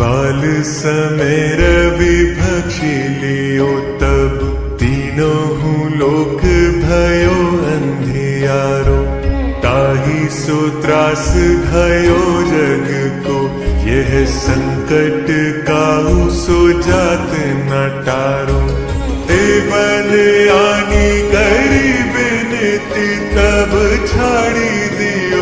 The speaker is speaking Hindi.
बाल समय रवि भक्षी लियो तब तीनों हूँ लोक भयो अंधियारो। ताही सो त्रास भयो जग को यह संकट काहू सो जात न टारो। देवन आनी करी बिनती तब छाड़ी दी